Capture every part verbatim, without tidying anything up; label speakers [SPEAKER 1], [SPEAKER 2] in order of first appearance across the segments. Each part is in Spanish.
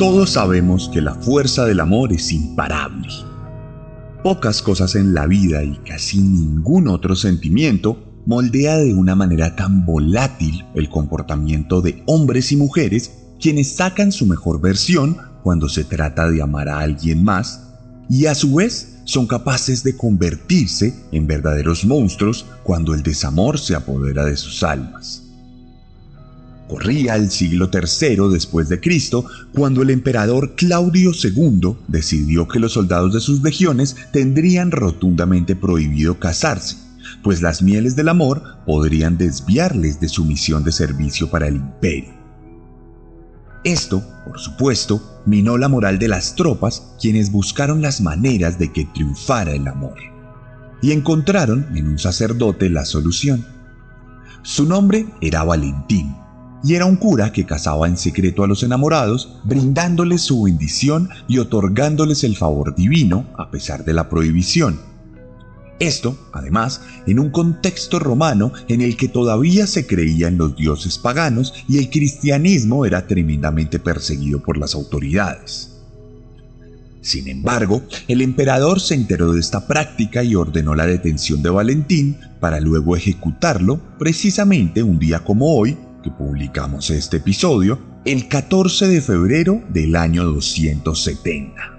[SPEAKER 1] Todos sabemos que la fuerza del amor es imparable. Pocas cosas en la vida y casi ningún otro sentimiento moldea de una manera tan volátil el comportamiento de hombres y mujeres quienes sacan su mejor versión cuando se trata de amar a alguien más y a su vez son capaces de convertirse en verdaderos monstruos cuando el desamor se apodera de sus almas. Corría el siglo tercero después de Cristo cuando el emperador Claudio segundo decidió que los soldados de sus legiones tendrían rotundamente prohibido casarse, pues las mieles del amor podrían desviarles de su misión de servicio para el imperio. Esto, por supuesto, minó la moral de las tropas, quienes buscaron las maneras de que triunfara el amor, y encontraron en un sacerdote la solución. Su nombre era Valentín, y era un cura que casaba en secreto a los enamorados, brindándoles su bendición y otorgándoles el favor divino a pesar de la prohibición. Esto, además, en un contexto romano en el que todavía se creía en los dioses paganos y el cristianismo era tremendamente perseguido por las autoridades. Sin embargo, el emperador se enteró de esta práctica y ordenó la detención de Valentín para luego ejecutarlo precisamente un día como hoy, que publicamos este episodio, el catorce de febrero del año doscientos setenta.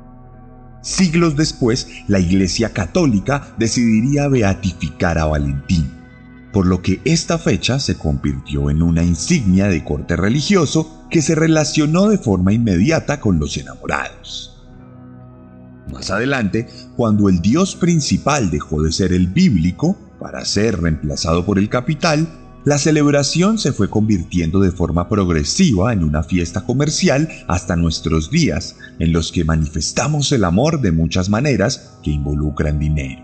[SPEAKER 1] Siglos después, la Iglesia Católica decidiría beatificar a Valentín, por lo que esta fecha se convirtió en una insignia de corte religioso que se relacionó de forma inmediata con los enamorados. Más adelante, cuando el dios principal dejó de ser el bíblico para ser reemplazado por el capital, la celebración se fue convirtiendo de forma progresiva en una fiesta comercial hasta nuestros días, en los que manifestamos el amor de muchas maneras que involucran dinero.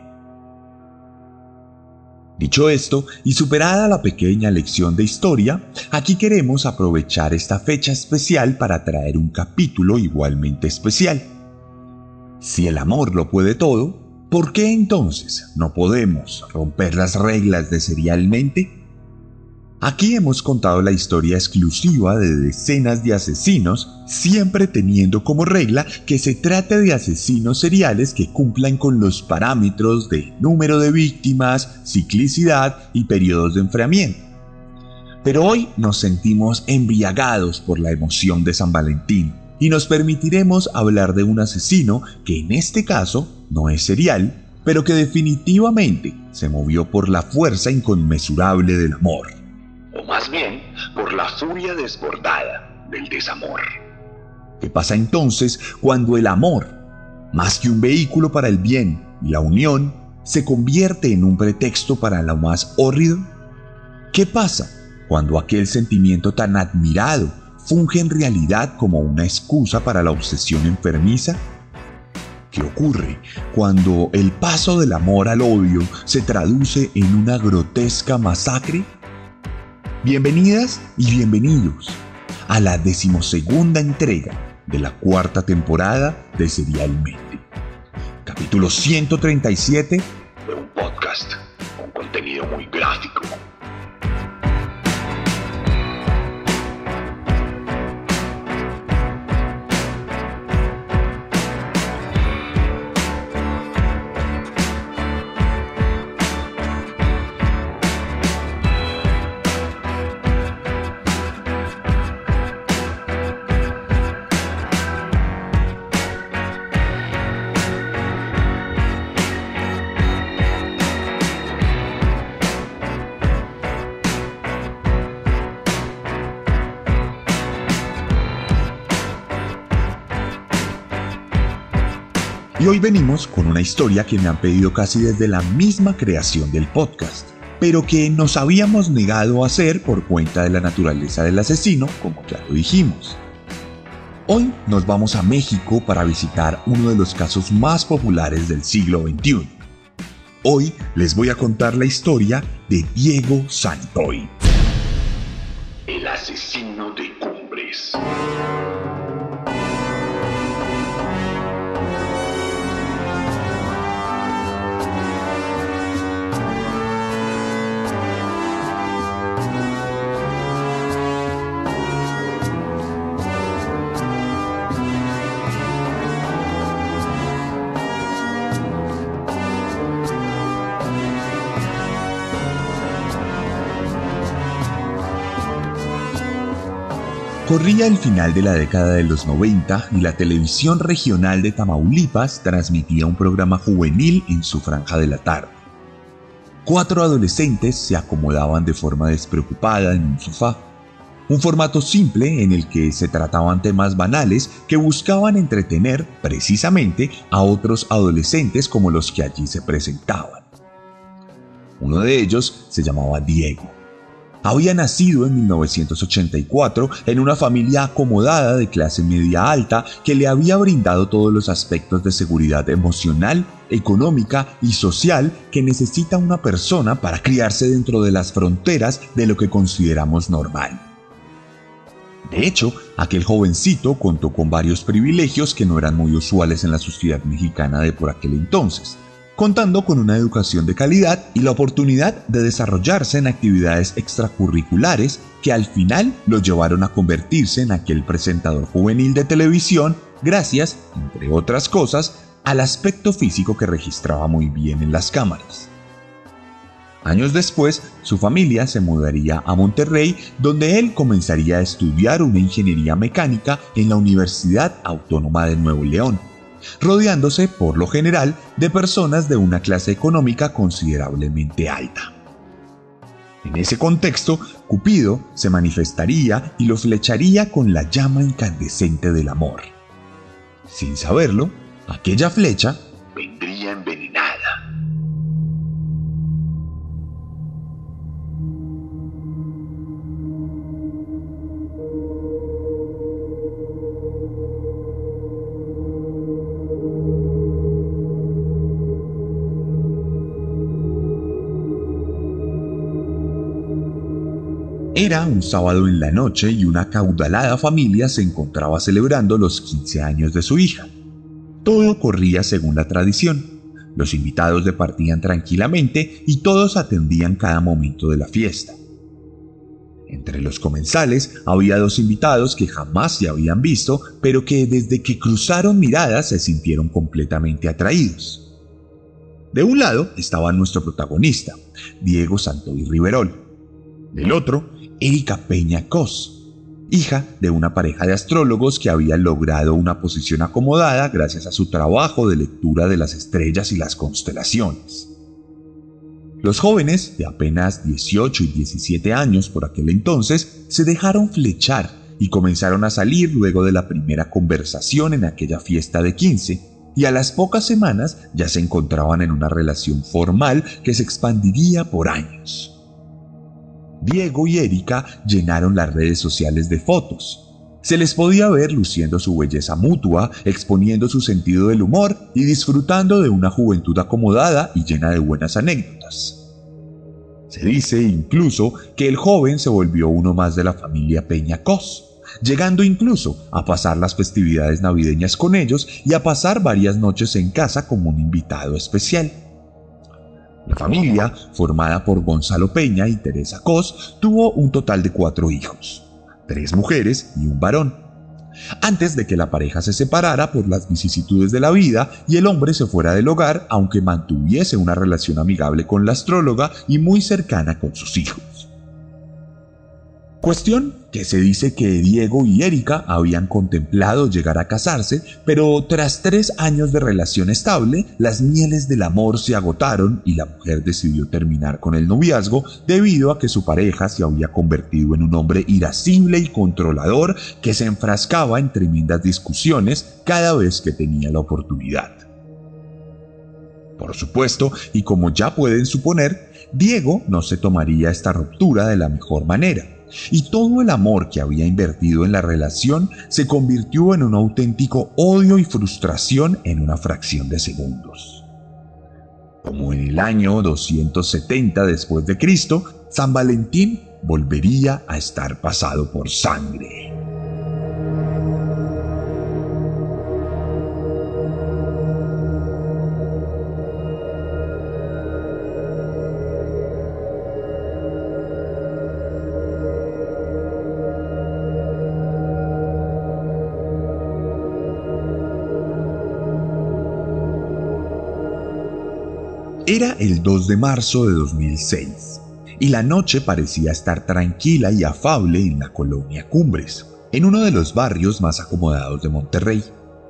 [SPEAKER 1] Dicho esto, y superada la pequeña lección de historia, aquí queremos aprovechar esta fecha especial para traer un capítulo igualmente especial. Si el amor lo puede todo, ¿por qué entonces no podemos romper las reglas de Serialmente? Aquí hemos contado la historia exclusiva de decenas de asesinos, siempre teniendo como regla que se trate de asesinos seriales que cumplan con los parámetros de número de víctimas, ciclicidad y periodos de enfriamiento. Pero hoy nos sentimos embriagados por la emoción de San Valentín y nos permitiremos hablar de un asesino que en este caso no es serial, pero que definitivamente se movió por la fuerza inconmensurable del amor. O más bien, por la furia desbordada del desamor. ¿Qué pasa entonces cuando el amor, más que un vehículo para el bien y la unión, se convierte en un pretexto para lo más hórrido? ¿Qué pasa cuando aquel sentimiento tan admirado funge en realidad como una excusa para la obsesión enfermiza? ¿Qué ocurre cuando el paso del amor al odio se traduce en una grotesca masacre? Bienvenidas y bienvenidos a la decimosegunda entrega de la cuarta temporada de Serialmente. Capítulo ciento treinta y siete de un podcast con contenido muy gráfico. Y hoy venimos con una historia que me han pedido casi desde la misma creación del podcast, pero que nos habíamos negado a hacer por cuenta de la naturaleza del asesino, como ya lo dijimos. Hoy nos vamos a México para visitar uno de los casos más populares del siglo veintiuno. Hoy les voy a contar la historia de Diego Santoy, el asesino de Cumbres. Corría el final de la década de los noventa y la televisión regional de Tamaulipas transmitía un programa juvenil en su franja de la tarde. Cuatro adolescentes se acomodaban de forma despreocupada en un sofá. Un formato simple en el que se trataban temas banales que buscaban entretener precisamente a otros adolescentes como los que allí se presentaban. Uno de ellos se llamaba Diego. Había nacido en mil novecientos ochenta y cuatro en una familia acomodada de clase media alta que le había brindado todos los aspectos de seguridad emocional, económica y social que necesita una persona para criarse dentro de las fronteras de lo que consideramos normal. De hecho, aquel jovencito contó con varios privilegios que no eran muy usuales en la sociedad mexicana de por aquel entonces, contando con una educación de calidad y la oportunidad de desarrollarse en actividades extracurriculares que al final lo llevaron a convertirse en aquel presentador juvenil de televisión gracias, entre otras cosas, al aspecto físico que registraba muy bien en las cámaras. Años después, su familia se mudaría a Monterrey, donde él comenzaría a estudiar una ingeniería mecánica en la Universidad Autónoma de Nuevo León, rodeándose, por lo general, de personas de una clase económica considerablemente alta. En ese contexto, Cupido se manifestaría y lo flecharía con la llama incandescente del amor. Sin saberlo, aquella flecha vendría envenenada. Era un sábado en la noche y una acaudalada familia se encontraba celebrando los quince años de su hija. Todo corría según la tradición. Los invitados departían tranquilamente y todos atendían cada momento de la fiesta. Entre los comensales había dos invitados que jamás se habían visto, pero que desde que cruzaron miradas se sintieron completamente atraídos. De un lado estaba nuestro protagonista, Diego Santoy Riverol. Del otro, Erika Peña Cos, hija de una pareja de astrólogos que había logrado una posición acomodada gracias a su trabajo de lectura de las estrellas y las constelaciones. Los jóvenes, de apenas dieciocho y diecisiete años por aquel entonces, se dejaron flechar y comenzaron a salir luego de la primera conversación en aquella fiesta de quince, y a las pocas semanas ya se encontraban en una relación formal que se expandiría por años. Diego y Erika llenaron las redes sociales de fotos. Se les podía ver luciendo su belleza mutua, exponiendo su sentido del humor y disfrutando de una juventud acomodada y llena de buenas anécdotas. Se dice incluso que el joven se volvió uno más de la familia Peña Cos, llegando incluso a pasar las festividades navideñas con ellos y a pasar varias noches en casa como un invitado especial. La familia, formada por Gonzalo Peña y Teresa Cos, tuvo un total de cuatro hijos, tres mujeres y un varón, antes de que la pareja se separara por las vicisitudes de la vida y el hombre se fuera del hogar, aunque mantuviese una relación amigable con la astróloga y muy cercana con sus hijos. Cuestión que se dice que Diego y Erika habían contemplado llegar a casarse, pero tras tres años de relación estable, las mieles del amor se agotaron y la mujer decidió terminar con el noviazgo debido a que su pareja se había convertido en un hombre irascible y controlador que se enfrascaba en tremendas discusiones cada vez que tenía la oportunidad. Por supuesto, y como ya pueden suponer, Diego no se tomaría esta ruptura de la mejor manera. Y todo el amor que había invertido en la relación se convirtió en un auténtico odio y frustración en una fracción de segundos. Como en el año doscientos setenta después de Cristo, San Valentín volvería a estar pasado por sangre. Era el dos de marzo de dos mil seis, y la noche parecía estar tranquila y afable en la colonia Cumbres, en uno de los barrios más acomodados de Monterrey.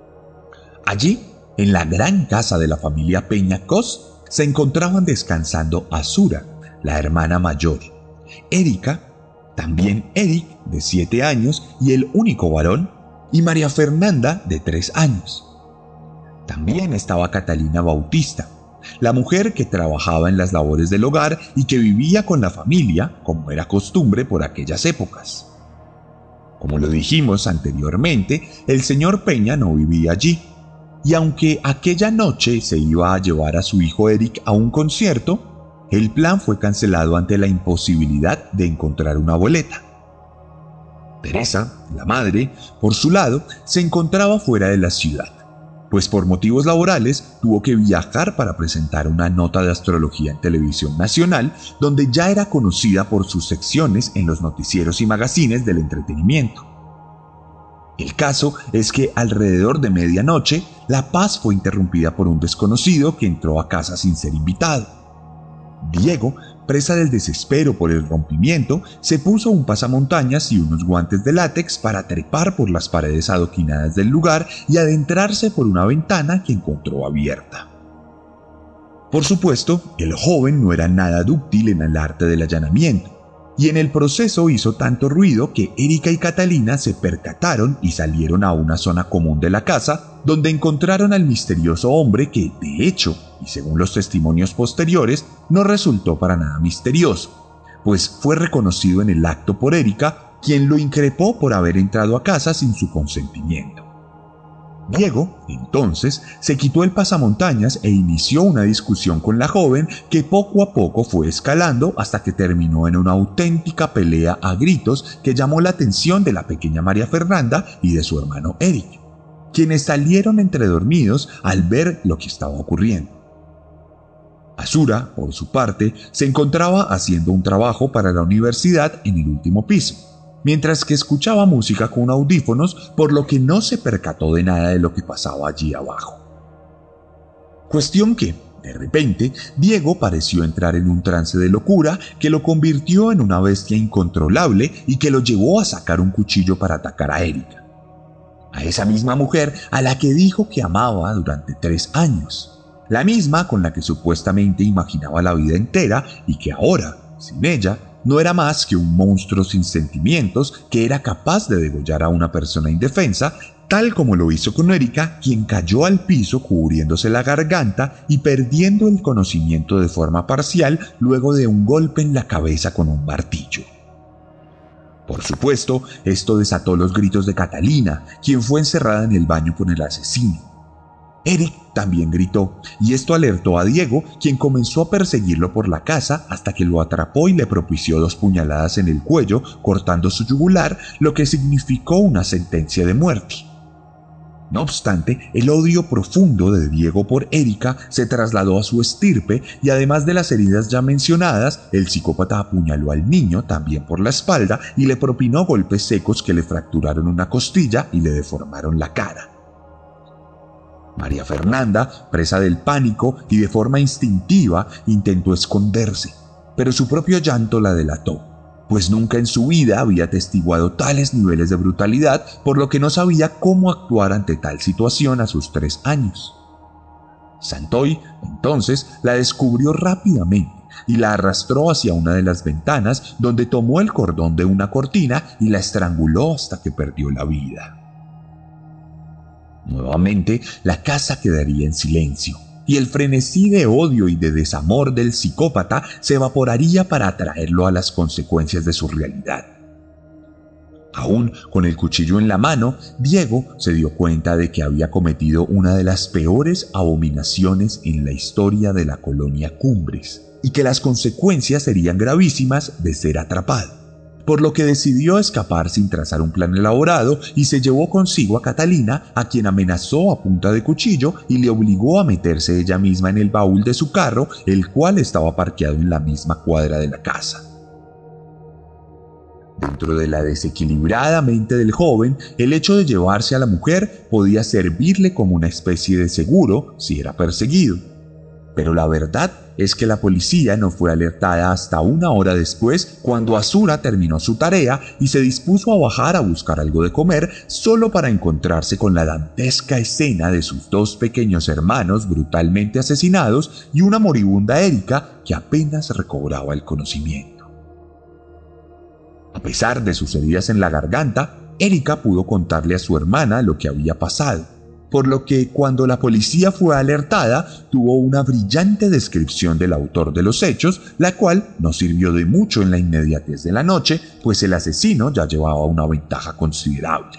[SPEAKER 1] Allí, en la gran casa de la familia Peña Cos, se encontraban descansando Azura, la hermana mayor, Erika, también Eric, de siete años y el único varón, y María Fernanda, de tres años. También estaba Catalina Bautista, la mujer que trabajaba en las labores del hogar y que vivía con la familia, como era costumbre por aquellas épocas. Como lo dijimos anteriormente, el señor Peña no vivía allí, y aunque aquella noche se iba a llevar a su hijo Eric a un concierto, el plan fue cancelado ante la imposibilidad de encontrar una boleta. Teresa, la madre, por su lado, se encontraba fuera de la ciudad, pues por motivos laborales tuvo que viajar para presentar una nota de astrología en Televisión Nacional, donde ya era conocida por sus secciones en los noticieros y magazines del entretenimiento. El caso es que alrededor de medianoche, la paz fue interrumpida por un desconocido que entró a casa sin ser invitado. Diego, presa del desespero por el rompimiento, se puso un pasamontañas y unos guantes de látex para trepar por las paredes adoquinadas del lugar y adentrarse por una ventana que encontró abierta. Por supuesto, el joven no era nada dúctil en el arte del allanamiento, y en el proceso hizo tanto ruido que Erika y Catalina se percataron y salieron a una zona común de la casa, donde encontraron al misterioso hombre que, de hecho, y según los testimonios posteriores, no resultó para nada misterioso, pues fue reconocido en el acto por Erika, quien lo increpó por haber entrado a casa sin su consentimiento. Diego, entonces, se quitó el pasamontañas e inició una discusión con la joven que poco a poco fue escalando hasta que terminó en una auténtica pelea a gritos que llamó la atención de la pequeña María Fernanda y de su hermano Eric, quienes salieron entredormidos al ver lo que estaba ocurriendo. Azura, por su parte, se encontraba haciendo un trabajo para la universidad en el último piso, mientras que escuchaba música con audífonos, por lo que no se percató de nada de lo que pasaba allí abajo. Cuestión que, de repente, Diego pareció entrar en un trance de locura que lo convirtió en una bestia incontrolable y que lo llevó a sacar un cuchillo para atacar a Erika, a esa misma mujer a la que dijo que amaba durante tres años, la misma con la que supuestamente imaginaba la vida entera y que ahora, sin ella, no era más que un monstruo sin sentimientos que era capaz de degollar a una persona indefensa, tal como lo hizo con Erika, quien cayó al piso cubriéndose la garganta y perdiendo el conocimiento de forma parcial luego de un golpe en la cabeza con un martillo. Por supuesto, esto desató los gritos de Catalina, quien fue encerrada en el baño con el asesino. Eric también gritó, y esto alertó a Diego, quien comenzó a perseguirlo por la casa hasta que lo atrapó y le propició dos puñaladas en el cuello, cortando su yugular, lo que significó una sentencia de muerte. No obstante, el odio profundo de Diego por Erika se trasladó a su estirpe y además de las heridas ya mencionadas, el psicópata apuñaló al niño también por la espalda y le propinó golpes secos que le fracturaron una costilla y le deformaron la cara. María Fernanda, presa del pánico y de forma instintiva, intentó esconderse, pero su propio llanto la delató, pues nunca en su vida había atestiguado tales niveles de brutalidad, por lo que no sabía cómo actuar ante tal situación a sus tres años. Santoy, entonces, la descubrió rápidamente y la arrastró hacia una de las ventanas, donde tomó el cordón de una cortina y la estranguló hasta que perdió la vida. Nuevamente, la casa quedaría en silencio, y el frenesí de odio y de desamor del psicópata se evaporaría para atraerlo a las consecuencias de su realidad. Aún con el cuchillo en la mano, Diego se dio cuenta de que había cometido una de las peores abominaciones en la historia de la colonia Cumbres, y que las consecuencias serían gravísimas de ser atrapado, por lo que decidió escapar sin trazar un plan elaborado y se llevó consigo a Catalina, a quien amenazó a punta de cuchillo y le obligó a meterse ella misma en el baúl de su carro, el cual estaba parqueado en la misma cuadra de la casa. Dentro de la desequilibrada mente del joven, el hecho de llevarse a la mujer podía servirle como una especie de seguro si era perseguido. Pero la verdad es que la policía no fue alertada hasta una hora después, cuando Azura terminó su tarea y se dispuso a bajar a buscar algo de comer, solo para encontrarse con la dantesca escena de sus dos pequeños hermanos brutalmente asesinados y una moribunda Erika que apenas recobraba el conocimiento. A pesar de sus heridas en la garganta, Erika pudo contarle a su hermana lo que había pasado, por lo que cuando la policía fue alertada, tuvo una brillante descripción del autor de los hechos, la cual no sirvió de mucho en la inmediatez de la noche, pues el asesino ya llevaba una ventaja considerable.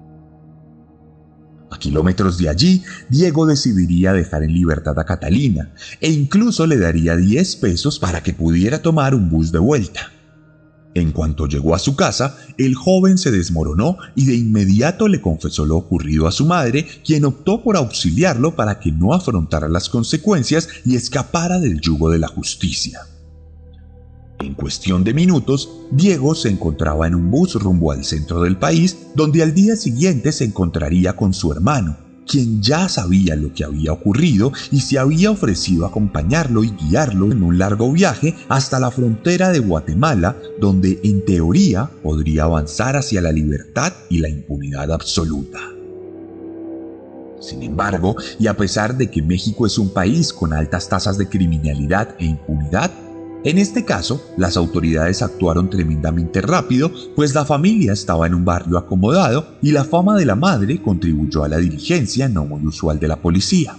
[SPEAKER 1] A kilómetros de allí, Diego decidiría dejar en libertad a Catalina, e incluso le daría diez pesos para que pudiera tomar un bus de vuelta. En cuanto llegó a su casa, el joven se desmoronó y de inmediato le confesó lo ocurrido a su madre, quien optó por auxiliarlo para que no afrontara las consecuencias y escapara del yugo de la justicia. En cuestión de minutos, Diego se encontraba en un bus rumbo al centro del país, donde al día siguiente se encontraría con su hermano, quien ya sabía lo que había ocurrido y se había ofrecido a acompañarlo y guiarlo en un largo viaje hasta la frontera de Guatemala, donde en teoría podría avanzar hacia la libertad y la impunidad absoluta. Sin embargo, y a pesar de que México es un país con altas tasas de criminalidad e impunidad, en este caso, las autoridades actuaron tremendamente rápido, pues la familia estaba en un barrio acomodado y la fama de la madre contribuyó a la diligencia no muy usual de la policía.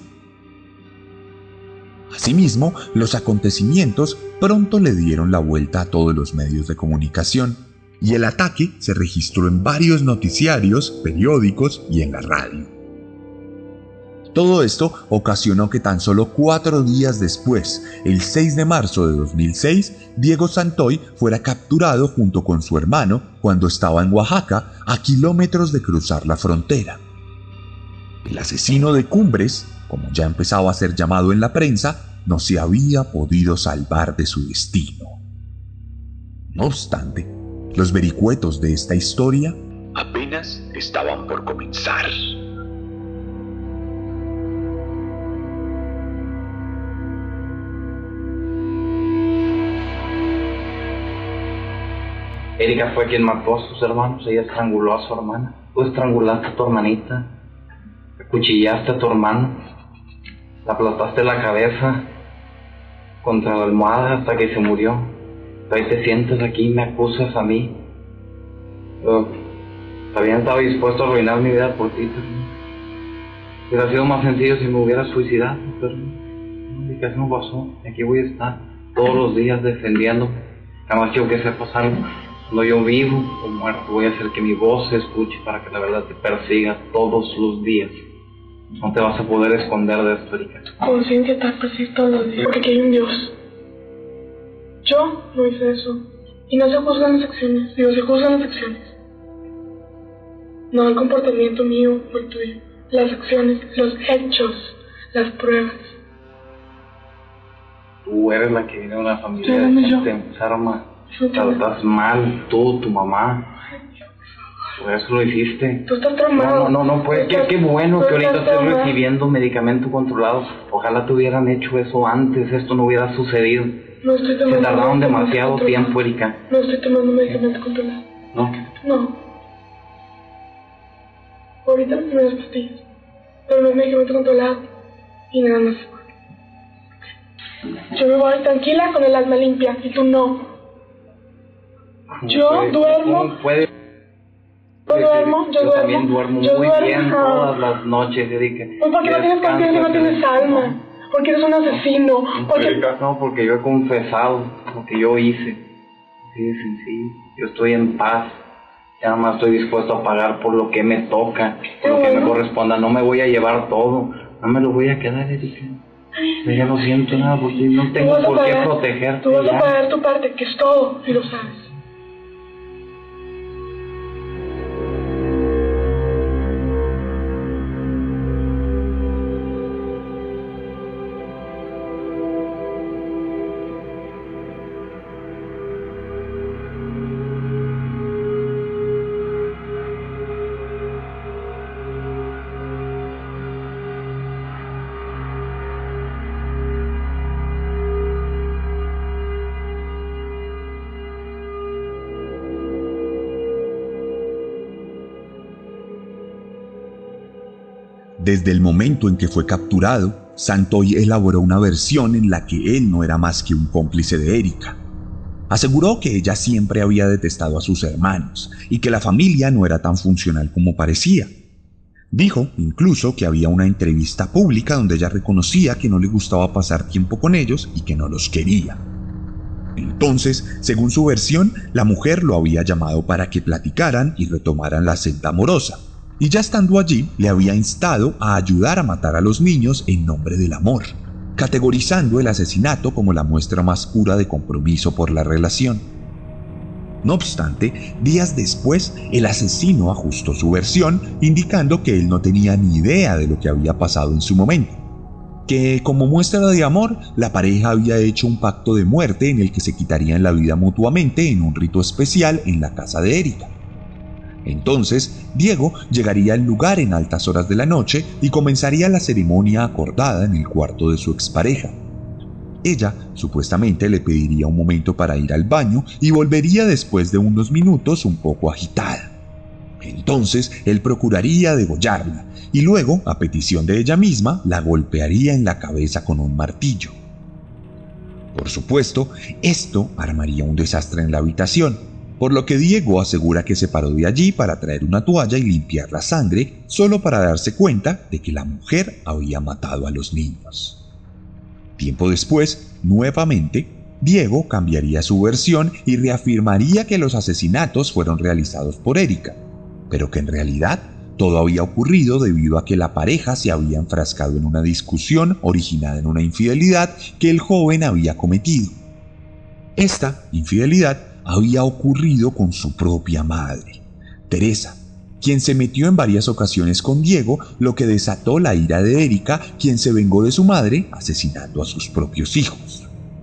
[SPEAKER 1] Asimismo, los acontecimientos pronto le dieron la vuelta a todos los medios de comunicación, y el ataque se registró en varios noticiarios, periódicos y en la radio. Todo esto ocasionó que tan solo cuatro días después, el seis de marzo de dos mil seis, Diego Santoy fuera capturado junto con su hermano cuando estaba en Oaxaca, a kilómetros de cruzar la frontera. El asesino de Cumbres, como ya empezaba a ser llamado en la prensa, no se había podido salvar de su destino. No obstante, los vericuetos de esta historia apenas estaban por comenzar.
[SPEAKER 2] Erika fue quien mató a sus hermanos, ella estranguló a su hermana. Tú estrangulaste a tu hermanita, acuchillaste a tu hermano, le aplastaste la cabeza contra la almohada hasta que se murió. Ahí te sientas aquí y me acusas a mí. Yo también estaba dispuesto a arruinar mi vida por ti, pero hubiera sido más sencillo si me hubiera suicidado, pero no, casi no pasó. Aquí voy a estar todos los días defendiéndome. Nada más quiero que sepas algo. Cuando yo vivo o muerto, voy a hacer que mi voz se escuche para que la verdad te persiga todos los días. No te vas a poder esconder de esto, Erika.
[SPEAKER 3] Conciencia te va a perseguir todos los días, porque aquí hay un Dios. Yo no hice eso. Y no se juzgan las acciones, digo, se juzgan las acciones. No el comportamiento mío o el tuyo. Las acciones, los hechos, las pruebas.
[SPEAKER 2] Tú eres la que viene de una familia de gente enferma. Estás mal, tú, tu mamá. Por eso lo hiciste.
[SPEAKER 3] Tú estás traumado.
[SPEAKER 2] No, no, no, pues qué, qué bueno que ahorita estés recibiendo medicamento controlado. Ojalá te hubieran hecho eso antes, esto no hubiera sucedido.
[SPEAKER 3] No estoy tomando.
[SPEAKER 2] Se tardaron demasiado tiempo, Erika.
[SPEAKER 3] No estoy tomando medicamento controlado.
[SPEAKER 2] ¿No?
[SPEAKER 3] No. Ahorita las primeras pastillas. Pero no es medicamento controlado. Y nada más. Yo me voy tranquila con el alma limpia y tú no. Yo
[SPEAKER 2] puede,
[SPEAKER 3] duermo.
[SPEAKER 2] ¿Cómo puede?
[SPEAKER 3] Yo duermo, yo,
[SPEAKER 2] yo
[SPEAKER 3] duermo.
[SPEAKER 2] también duermo
[SPEAKER 3] yo
[SPEAKER 2] muy
[SPEAKER 3] duermo.
[SPEAKER 2] bien todas las noches, Erika.
[SPEAKER 3] Pues porque no tienes conciencia, no tienes alma. Porque eres un asesino. Porque...
[SPEAKER 2] No, porque yo he confesado lo que yo hice. Así de sencillo. Yo estoy en paz. Ya nada más estoy dispuesto a pagar por lo que me toca, por lo que me corresponda. No me voy a llevar todo. No me lo voy a quedar, Erika. Yo ya no siento nada porque no tengo por qué protegerte.
[SPEAKER 3] Tú vas a pagar tu parte, que es todo, y lo sabes.
[SPEAKER 1] Desde el momento en que fue capturado, Santoy elaboró una versión en la que él no era más que un cómplice de Erika. Aseguró que ella siempre había detestado a sus hermanos y que la familia no era tan funcional como parecía. Dijo incluso que había una entrevista pública donde ella reconocía que no le gustaba pasar tiempo con ellos y que no los quería. Entonces, según su versión, la mujer lo había llamado para que platicaran y retomaran la senda amorosa, y ya estando allí le había instado a ayudar a matar a los niños en nombre del amor, categorizando el asesinato como la muestra más pura de compromiso por la relación. No obstante, días después, el asesino ajustó su versión, indicando que él no tenía ni idea de lo que había pasado en su momento, que como muestra de amor, la pareja había hecho un pacto de muerte en el que se quitarían la vida mutuamente en un rito especial en la casa de Erika. Entonces, Diego llegaría al lugar en altas horas de la noche y comenzaría la ceremonia acordada en el cuarto de su expareja. Ella, supuestamente, le pediría un momento para ir al baño y volvería después de unos minutos un poco agitada. Entonces, él procuraría degollarla y luego, a petición de ella misma, la golpearía en la cabeza con un martillo. Por supuesto, esto armaría un desastre en la habitación, por lo que Diego asegura que se paró de allí para traer una toalla y limpiar la sangre, solo para darse cuenta de que la mujer había matado a los niños. Tiempo después, nuevamente, Diego cambiaría su versión y reafirmaría que los asesinatos fueron realizados por Erika, pero que en realidad todo había ocurrido debido a que la pareja se había enfrascado en una discusión originada en una infidelidad que el joven había cometido. Esta infidelidad había ocurrido con su propia madre, Teresa, quien se metió en varias ocasiones con Diego, lo que desató la ira de Erika, quien se vengó de su madre asesinando a sus propios hijos.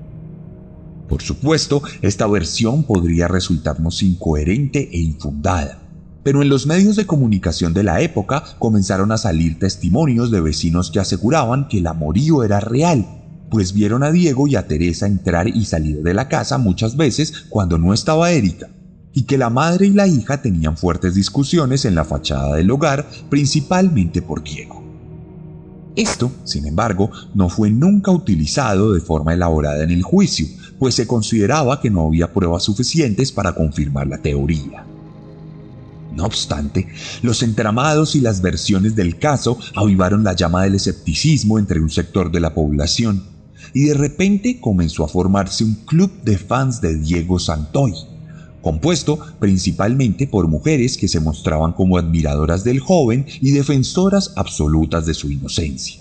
[SPEAKER 1] Por supuesto, esta versión podría resultarnos incoherente e infundada, pero en los medios de comunicación de la época comenzaron a salir testimonios de vecinos que aseguraban que el amorío era real, pues vieron a Diego y a Teresa entrar y salir de la casa muchas veces cuando no estaba Erika, y que la madre y la hija tenían fuertes discusiones en la fachada del hogar, principalmente por Diego. Esto, sin embargo, no fue nunca utilizado de forma elaborada en el juicio, pues se consideraba que no había pruebas suficientes para confirmar la teoría. No obstante, los entramados y las versiones del caso avivaron la llama del escepticismo entre un sector de la población, y de repente comenzó a formarse un club de fans de Diego Santoy, compuesto principalmente por mujeres que se mostraban como admiradoras del joven y defensoras absolutas de su inocencia,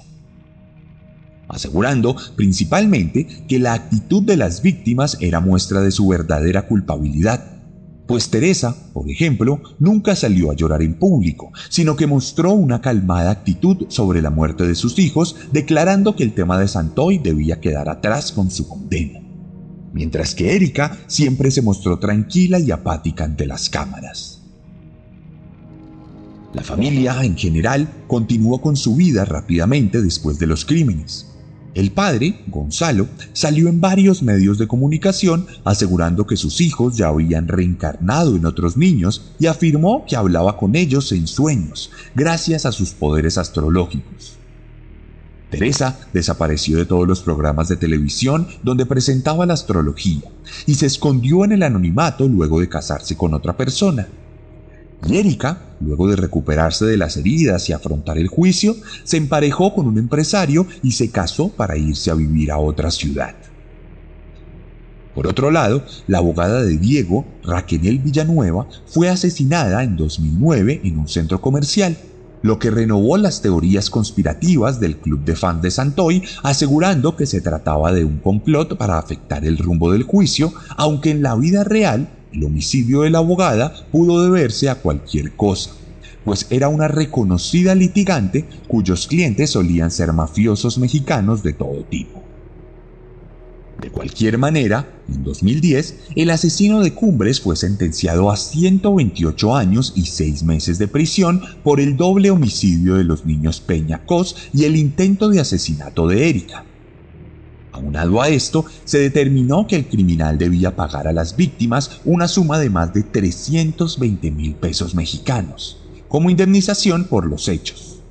[SPEAKER 1] asegurando principalmente que la actitud de las víctimas era muestra de su verdadera culpabilidad, pues Teresa, por ejemplo, nunca salió a llorar en público, sino que mostró una calmada actitud sobre la muerte de sus hijos, declarando que el tema de Santoy debía quedar atrás con su condena, mientras que Erika siempre se mostró tranquila y apática ante las cámaras. La familia, en general, continuó con su vida rápidamente después de los crímenes. El padre, Gonzalo, salió en varios medios de comunicación asegurando que sus hijos ya habían reencarnado en otros niños y afirmó que hablaba con ellos en sueños, gracias a sus poderes astrológicos. Teresa desapareció de todos los programas de televisión donde presentaba la astrología y se escondió en el anonimato luego de casarse con otra persona. Y Erika, luego de recuperarse de las heridas y afrontar el juicio, se emparejó con un empresario y se casó para irse a vivir a otra ciudad. Por otro lado, la abogada de Diego, Raquel Villanueva, fue asesinada en dos mil nueve en un centro comercial, lo que renovó las teorías conspirativas del club de fans de Santoy, asegurando que se trataba de un complot para afectar el rumbo del juicio, aunque en la vida real el homicidio de la abogada pudo deberse a cualquier cosa, pues era una reconocida litigante cuyos clientes solían ser mafiosos mexicanos de todo tipo. De cualquier manera, en dos mil diez, el asesino de Cumbres fue sentenciado a ciento veintiocho años y seis meses de prisión por el doble homicidio de los niños Peña Cos y el intento de asesinato de Erika. Aunado a esto, se determinó que el criminal debía pagar a las víctimas una suma de más de trescientos veinte mil pesos mexicanos, como indemnización por los hechos.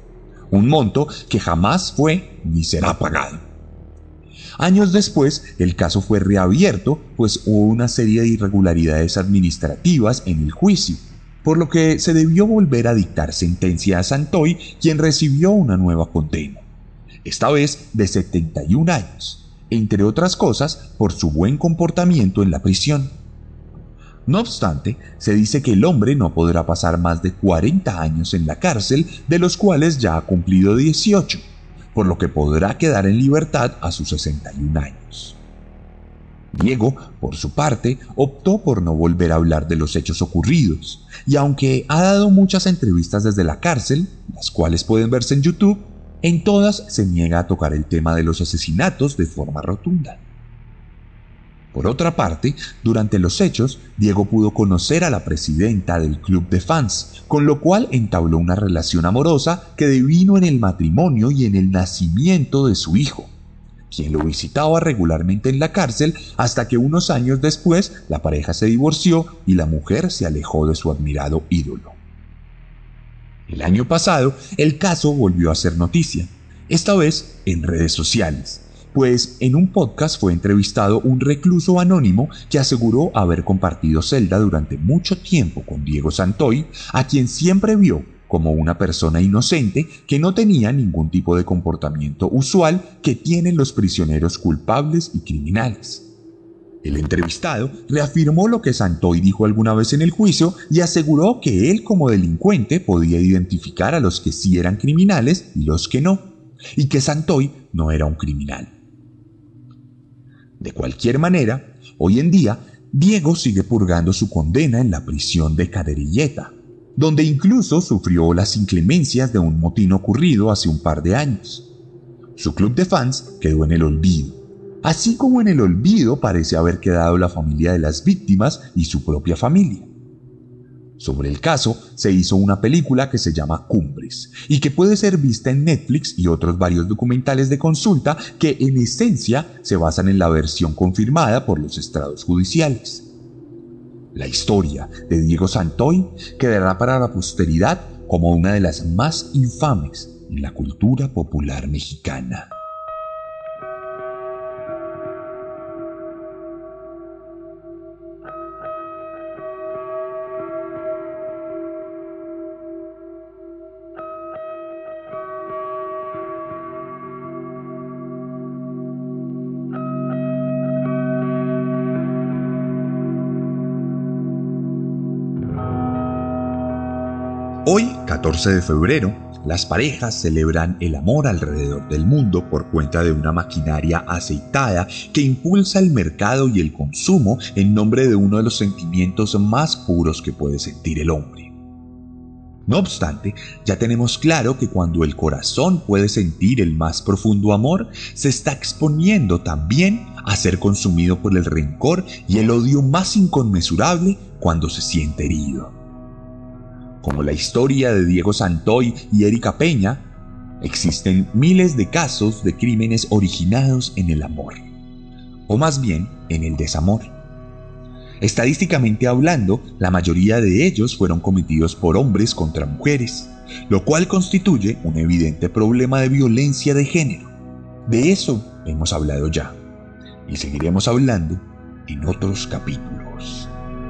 [SPEAKER 1] un monto que jamás fue ni será pagado. Años después, el caso fue reabierto, pues hubo una serie de irregularidades administrativas en el juicio, por lo que se debió volver a dictar sentencia a Santoy, quien recibió una nueva condena, esta vez de setenta y un años, entre otras cosas por su buen comportamiento en la prisión. No obstante, se dice que el hombre no podrá pasar más de cuarenta años en la cárcel, de los cuales ya ha cumplido dieciocho, por lo que podrá quedar en libertad a sus sesenta y un años. Diego, por su parte, optó por no volver a hablar de los hechos ocurridos, y aunque ha dado muchas entrevistas desde la cárcel, las cuales pueden verse en YouTube, en todas se niega a tocar el tema de los asesinatos de forma rotunda. Por otra parte, durante los hechos, Diego pudo conocer a la presidenta del club de fans, con lo cual entabló una relación amorosa que devino en el matrimonio y en el nacimiento de su hijo, quien lo visitaba regularmente en la cárcel hasta que unos años después la pareja se divorció y la mujer se alejó de su admirado ídolo. El año pasado, el caso volvió a ser noticia, esta vez en redes sociales, pues en un podcast fue entrevistado un recluso anónimo que aseguró haber compartido celda durante mucho tiempo con Diego Santoy, a quien siempre vio como una persona inocente que no tenía ningún tipo de comportamiento usual que tienen los prisioneros culpables y criminales. El entrevistado reafirmó lo que Santoy dijo alguna vez en el juicio y aseguró que él como delincuente podía identificar a los que sí eran criminales y los que no, y que Santoy no era un criminal. De cualquier manera, hoy en día, Diego sigue purgando su condena en la prisión de Cadereyta, donde incluso sufrió las inclemencias de un motín ocurrido hace un par de años. Su club de fans quedó en el olvido, así como en el olvido parece haber quedado la familia de las víctimas y su propia familia. Sobre el caso se hizo una película que se llama Cumbres y que puede ser vista en Netflix y otros varios documentales de consulta que en esencia se basan en la versión confirmada por los estrados judiciales. La historia de Diego Santoy quedará para la posteridad como una de las más infames en la cultura popular mexicana. Hoy, catorce de febrero, las parejas celebran el amor alrededor del mundo por cuenta de una maquinaria aceitada que impulsa el mercado y el consumo en nombre de uno de los sentimientos más puros que puede sentir el hombre. No obstante, ya tenemos claro que cuando el corazón puede sentir el más profundo amor, se está exponiendo también a ser consumido por el rencor y el odio más inconmensurable cuando se siente herido. Como la historia de Diego Santoy y Erika Peña, existen miles de casos de crímenes originados en el amor, o más bien en el desamor. Estadísticamente hablando, la mayoría de ellos fueron cometidos por hombres contra mujeres, lo cual constituye un evidente problema de violencia de género. De eso hemos hablado ya, y seguiremos hablando en otros capítulos.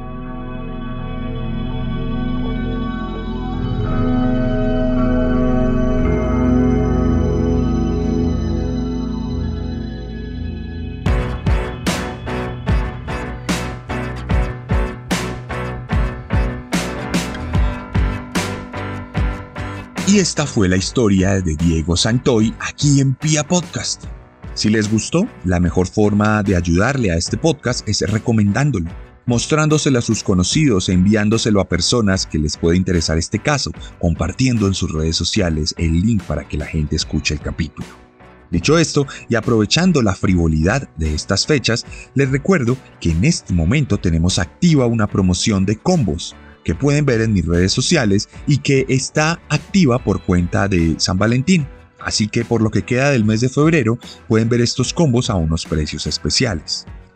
[SPEAKER 1] Y esta fue la historia de Diego Santoy aquí en Pía Podcast. Si les gustó, la mejor forma de ayudarle a este podcast es recomendándolo, mostrándoselo a sus conocidos, enviándoselo a personas que les puede interesar este caso, compartiendo en sus redes sociales el link para que la gente escuche el capítulo. Dicho esto, y aprovechando la frivolidad de estas fechas, les recuerdo que en este momento tenemos activa una promoción de combos que pueden ver en mis redes sociales y que está activa por cuenta de San Valentín. Así que por lo que queda del mes de febrero pueden ver estos combos a unos precios especiales.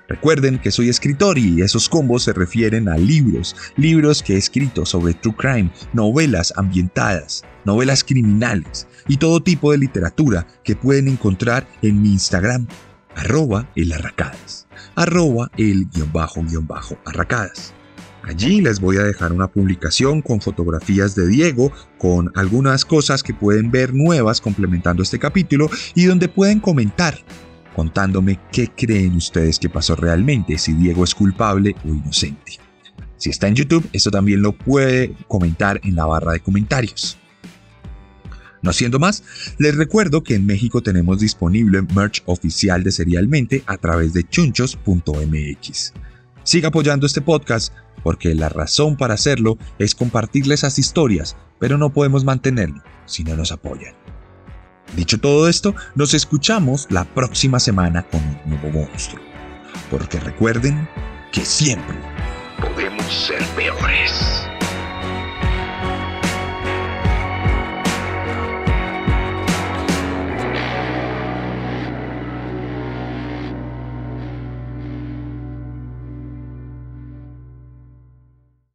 [SPEAKER 1] Recuerden que soy escritor y esos combos se refieren a libros, libros que he escrito sobre true crime, novelas ambientadas, novelas criminales y todo tipo de literatura que pueden encontrar en mi Instagram, arroba el arracadas, arroba el guión bajo guión bajo arracadas. Allí les voy a dejar una publicación con fotografías de Diego, con algunas cosas que pueden ver nuevas complementando este capítulo y donde pueden comentar, contándome qué creen ustedes que pasó realmente, si Diego es culpable o inocente. Si está en YouTube, esto también lo puede comentar en la barra de comentarios. No siendo más, les recuerdo que en México tenemos disponible merch oficial de Serialmente a través de chunchos punto m x. Siga apoyando este podcast porque la razón para hacerlo es compartirles esas historias, pero no podemos mantenerlo si no nos apoyan. Dicho todo esto, nos escuchamos la próxima semana con un nuevo monstruo. Porque recuerden que siempre podemos ser peores.